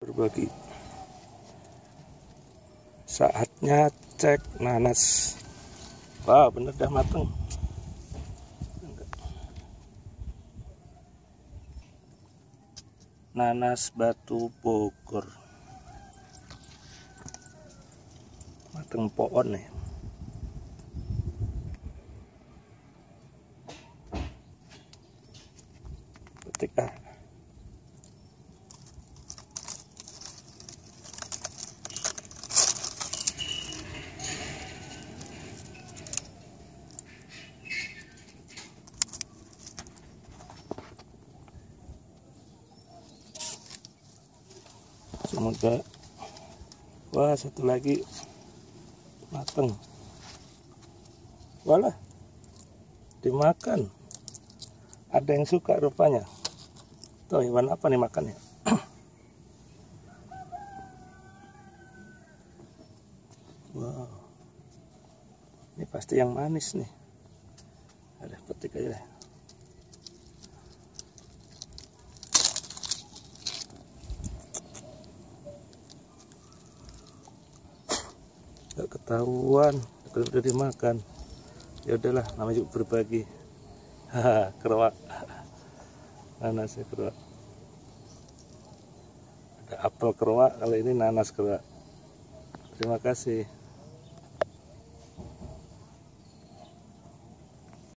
Berbagi. Saatnya cek nanas. Wah, bener dah mateng. Nanas Batu Bogor. Mateng pohon nih. Petik ah. Semoga, wah satu lagi mateng. Walah, dimakan. Ada yang suka rupanya. Tuh hewan apa nih makannya? Wow, ini pasti yang manis nih. Ada petik aja deh. Gak ketahuan, udah dimakan. Ya udahlah, namanya juga berbagi. Haha, keruak. Nanasnya keruak. Ada apel keruak, kalau ini nanas keruak. Terima kasih.